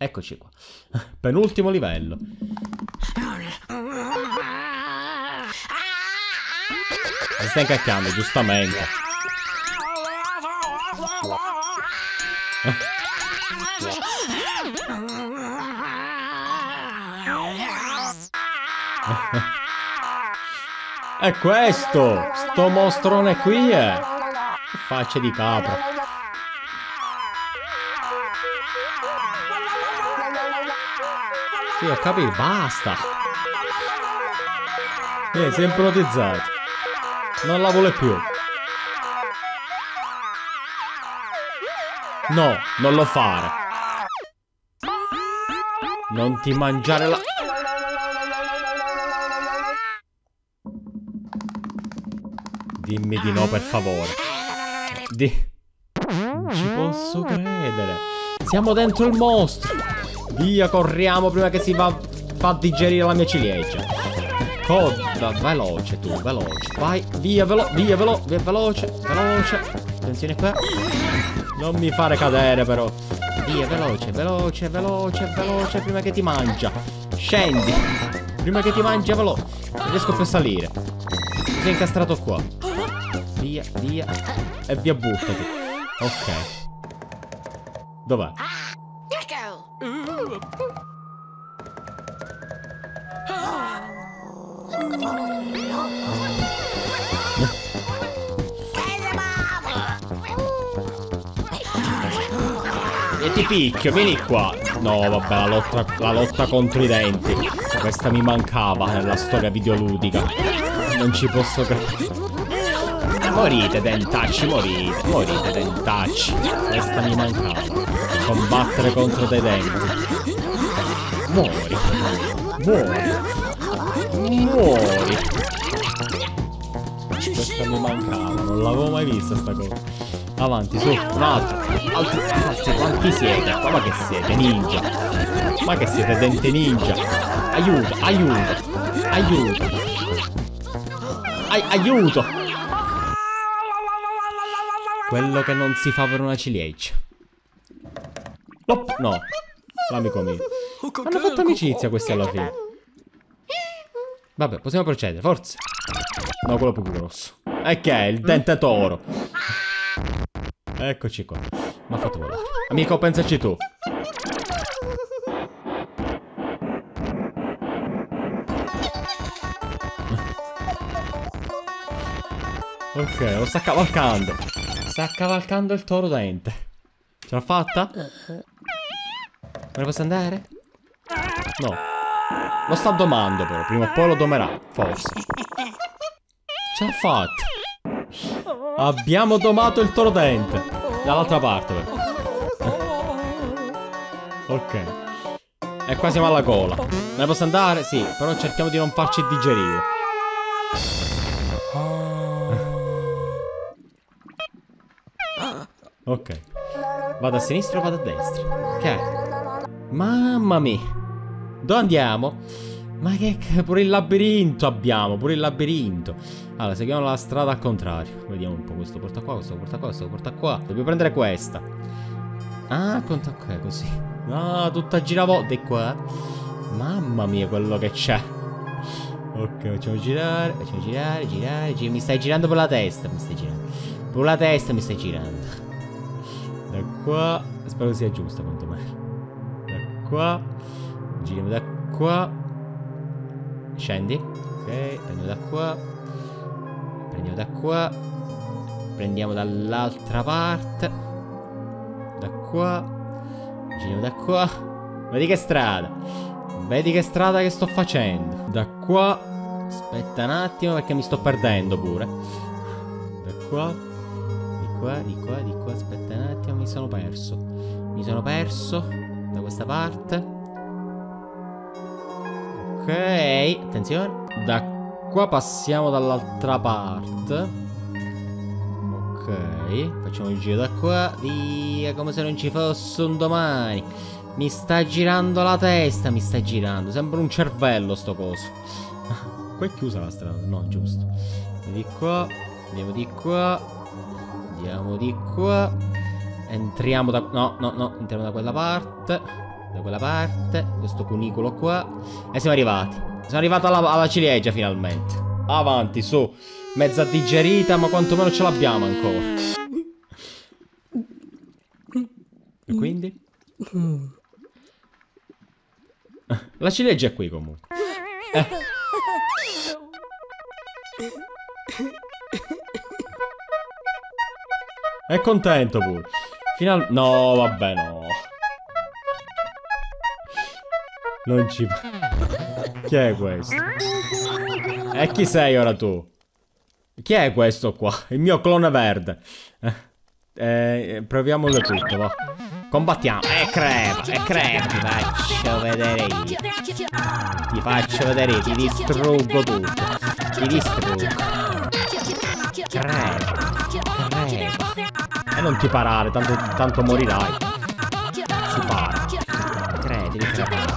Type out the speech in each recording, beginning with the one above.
Eccoci qua. Penultimo livello. Si sta incacchiando, giustamente. È questo! Sto mostrone qui è! Faccia di capra. Sì, ho capito, basta! Si è ipnotizzato. Non la vuole più. No, non lo fare. Non ti mangiare la... Dimmi di no, per favore. Non ci posso credere. Siamo dentro il mostro. Via, corriamo prima che si fa digerire la mia ciliegia. Coda, veloce tu, veloce. Vai, via, veloce. Attenzione qua. Non mi fare cadere però. Via, veloce, prima che ti mangia. Scendi. Prima che ti mangia, veloce. Non riesco più a salire. Mi sei incastrato qua. Via. E via, buttati. Ok. Dov'è? E ti picchio, vieni qua. No, vabbè, la lotta contro i denti. Questa mi mancava nella storia videoludica. Non ci posso credere. Morite dentacci, morite dentacci. Questa mi mancava. Combattere contro dei denti. Muori. Questa mi mancava, non l'avevo mai vista sta cosa. Avanti, su, un altro. Altri, quanti siete? Ma che siete, ninja? Ma che siete, dente ninja? Aiuto. Aiuto. Quello che non si fa per una ciliegia. No, l'amico mio. Hanno fatto amicizia questi alla fine. Vabbè, possiamo procedere, forza. No, quello più grosso. E che è? Il dente toro. Eccoci qua. Mi ha fatto volare. Amico, pensaci tu. Ok, lo sta cavalcando. Sta cavalcando il toro dente. Ce l'ha fatta? Me ne posso andare? No. Lo sta domando però. Prima o poi lo domerà. Forse. Ce l'ha fatta. Abbiamo domato il toro dente. Dall'altra parte però. Ok. E qua siamo alla gola. Me ne posso andare? Sì. Però cerchiamo di non farci digerire. Ok. Vado a sinistra o vado a destra? Ok. Mamma mia. Dove andiamo? Ma che pure il labirinto abbiamo. Pure il labirinto. Allora, seguiamo la strada al contrario. Vediamo un po'. Questo porta qua, questo porta qua, questo porta qua. Dobbiamo prendere questa. Ah, conta qua, così. Ah, tutta giravolte di qua. Mamma mia, quello che c'è. Ok, facciamo girare. Mi stai girando per la testa. Per la testa mi stai girando. Da qua. Spero che sia giusta quantomeno. Da qua. Giriamo da qua. Scendi. Ok, prendiamo da qua. Prendiamo da qua. Prendiamo dall'altra parte. Da qua. Giriamo da qua. Vedi che strada. Vedi che strada che sto facendo. Da qua. Aspetta un attimo perché mi sto perdendo pure. Da qua. Di qua. Aspetta un attimo, mi sono perso. Da questa parte. Ok, attenzione. Da qua passiamo dall'altra parte. Ok, facciamo il giro da qua. Via, come se non ci fosse un domani. Mi sta girando la testa, mi sta girando. Sembra un cervello sto coso. Qua è chiusa la strada, no, giusto. Di qua, andiamo di qua. Andiamo di qua. Entriamo da... No, entriamo da quella parte. da quella parte, questo cunicolo qua. E siamo arrivati. Sono arrivato alla ciliegia finalmente. Avanti, su. Mezza digerita, ma quantomeno ce l'abbiamo ancora. E quindi? La ciliegia è qui comunque. È contento pure. No, vabbè, no. Non ci... Chi è questo? E chi sei ora tu? Chi è questo qua? Il mio clone verde. Proviamolo tutto, va. Combattiamo. Crepa, ti faccio vedere io. Ti faccio vedere io, ti distruggo tutto. Ti distruggo. Crepa. E non ti parare, tanto morirai. Si para. Devi crepare.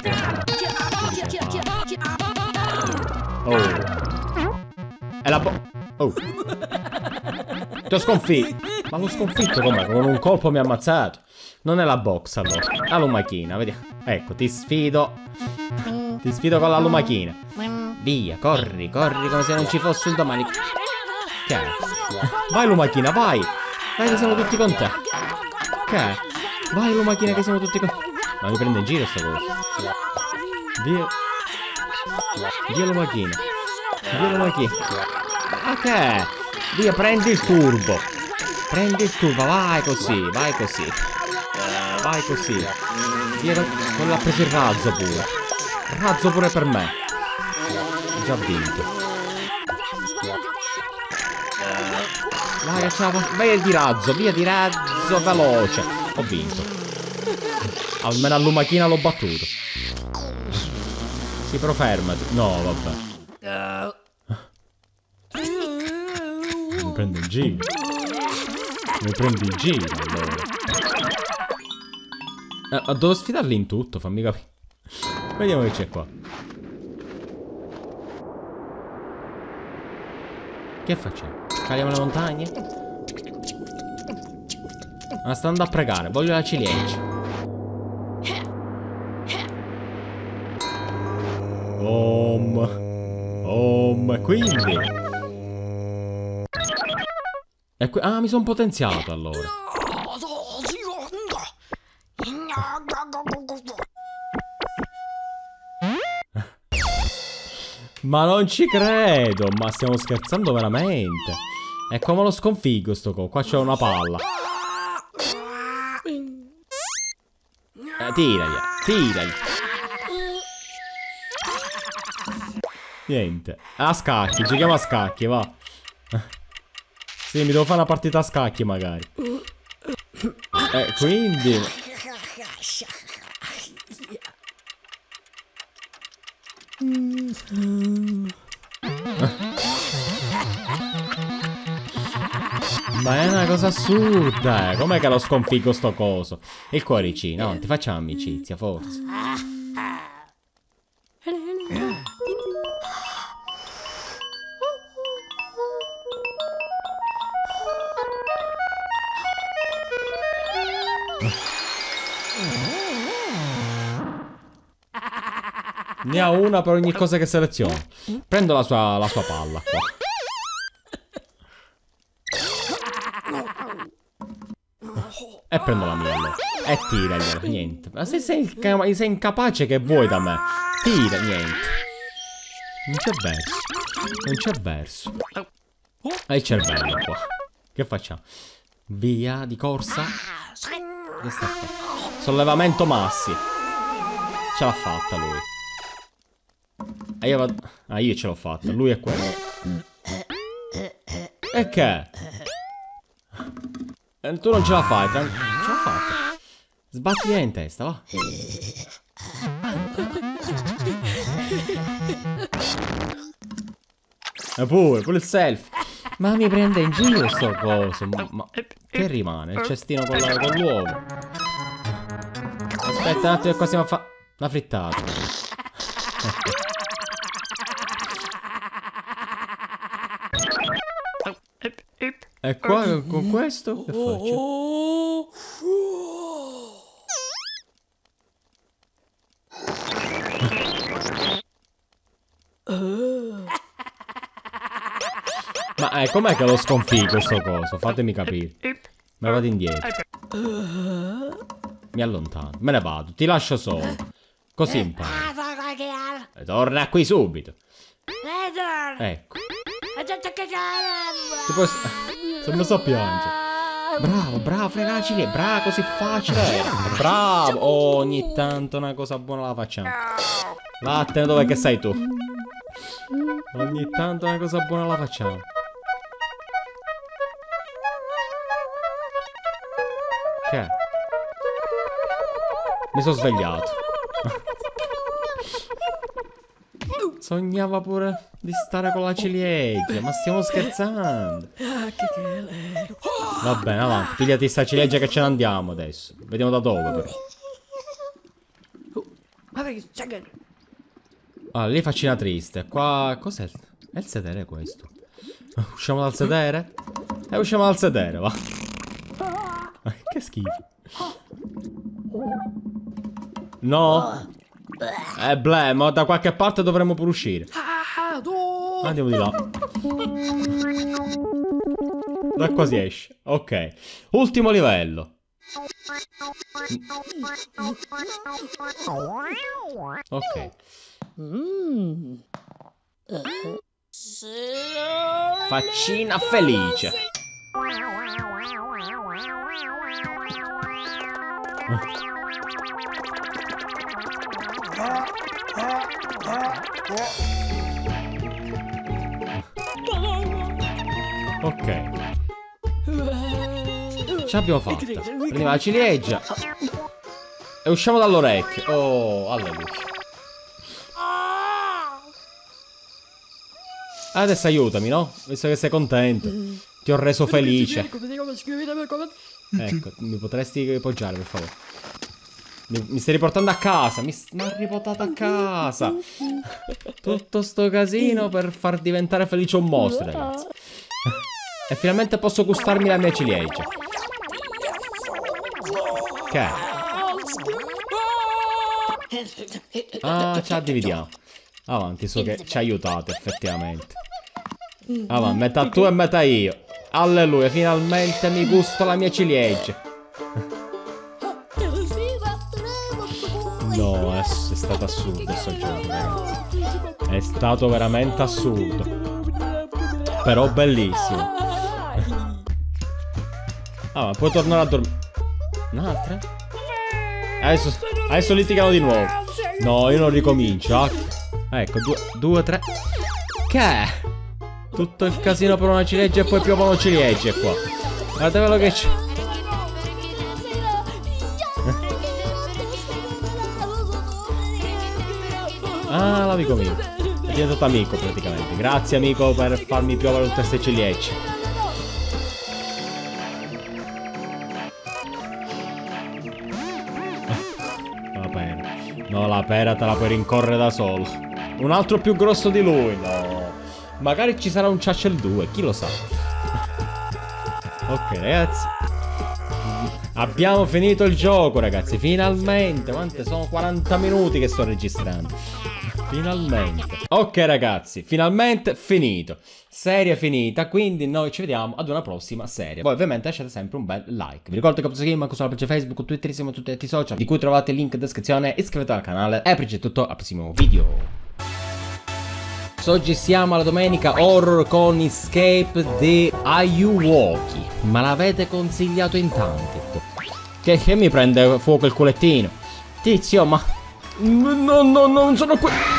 Oh. È la oh. Ti ho sconfitto. Ma l'ho sconfitto com'è? Con un colpo mi ha ammazzato. Non è la box allora. La lumachina, vediamo. Ecco, ti sfido. Ti sfido con la lumachina. Via, corri come se non ci fosse il domani. Che è? Vai lumachina, vai. Vai che siamo tutti con te. Che è? Vai lumachina che siamo tutti con te. Ma mi prende in giro sta cosa. Via. Via lumachina. Via lumachina. Ma che è? Via, prendi il turbo. Prendi il turbo, vai così, vai così. Vai così. Via, quello ha preso il razzo pure. Razzo pure per me. Ho già vinto. Vai che ce la posso... Via di razzo veloce. Ho vinto. Almeno a lumachina l'ho battuto. Sì, però fermati. No, vabbè. Mi prendo in giro. Mi prendi in giro, allora. Devo sfidarli in tutto, fammi capire. Vediamo che c'è qua. Che facciamo? Scaliamo le montagne? Ma sto andando a pregare, voglio la ciliegia. Quindi. Ah, mi sono potenziato allora. Ma non ci credo. Ma stiamo scherzando veramente. E come lo sconfiggo sto co? Qua c'è una palla. Tiragli. Niente. A scacchi, giochiamo a scacchi, va. Sì, mi devo fare una partita a scacchi magari. Quindi... Ma è una cosa assurda, Com'è che lo sconfiggo sto coso? Il cuoricino, no, ti facciamo amicizia, forza. Ne ha una per ogni cosa che seleziono. Prendo la sua palla qua. E prendo la mia allora. E tiragliela, niente. Ma se sei incapace, che vuoi da me? Tira, niente. Non c'è verso. Non c'è verso. È il cervello qua. Che facciamo? Via di corsa. Che sta a fare? Sollevamento massi. Ce l'ha fatta lui. E io vado... Ah, io ce l'ho fatta. Lui è questo. E che? Tu non ce la fai, ce l'ha fatta. Sbatti in testa, va. E pure il selfie. Ma mi prende in giro sto coso. Ma che rimane? Il cestino con l'uovo. Aspetta un attimo che qua stiamo a fare una frittata. E qua con questo che faccio? com'è che lo sconfiggo sto coso? Fatemi capire. Me ne vado indietro. Mi allontano. Me ne vado. Ti lascio solo. Così imparo. Torna qui subito. Ecco. Se mi so piangere. Bravo, fregacci. Bravo, così facile. Bravo. Ogni tanto una cosa buona la facciamo. Vattene, dov'è che sei tu? Ogni tanto una cosa buona la facciamo. Che? Mi sono svegliato. Sognava pure di stare con la ciliegia. Ma stiamo scherzando? Va bene, avanti. Pigliati sta ciliegia che ce ne andiamo adesso. Vediamo da dove però. Ah, lì faccina triste. Qua... Cos'è? È il sedere questo? Usciamo dal sedere? Usciamo dal sedere, va. Che schifo. No? Bleh, ma da qualche parte dovremmo pure uscire. Andiamo di là. Da qua si esce. Ok. Ultimo livello. Ok. Faccina felice. Ok. Ce l'abbiamo fatta. Prendiamo la ciliegia e usciamo dall'orecchio. Oh, alleluia. Adesso aiutami, no? Visto che sei contento. Ti ho reso felice. Ecco, mi potresti appoggiare, per favore. Mi stai riportando a casa. Mi ha riportato a casa. Tutto sto casino per far diventare felice un mostro, ragazzi. E finalmente posso gustarmi la mia ciliegia. Che è? Ah, ci dividiamo. Avanti, so che ci ha aiutato effettivamente. Avanti, metà tu e metà io. Alleluia, finalmente mi gusto la mia ciliegia. No, è stato assurdo questo gioco, ragazzi. È stato veramente assurdo. Però bellissimo. Ah, ma puoi tornare a dormire. Un'altra? Adesso litigano di nuovo. No, io non ricomincio. Ecco, due, tre. Che è? Tutto il casino per una ciliegia e poi piovono ciliegie qua. Guardate quello che c'è. Ah, l'amico mio. È diventato amico praticamente. Grazie amico per farmi piovere tutte queste ciliegie. La pera. No, la pera te la puoi rincorrere da solo. Un altro più grosso di lui. No. Magari ci sarà un Chachel 2, chi lo sa. Ok ragazzi, abbiamo finito il gioco ragazzi. Finalmente. Quante sono? 40 minuti che sto registrando. Finalmente. Ok ragazzi, finalmente finito. Serie finita. Quindi noi ci vediamo ad una prossima serie. Voi ovviamente lasciate sempre un bel like. Vi ricordo che potete seguirmi anche sulla pagina Facebook, Twitter, siamo tutti i social, di cui trovate il link in descrizione. Iscrivetevi al canale. E per oggi è tutto, al prossimo video. Oggi siamo alla domenica horror con Escape di Ayuwoki. Ma l'avete consigliato in tanti. Che mi prende fuoco il culettino. Tizio, ma... No, non sono qui.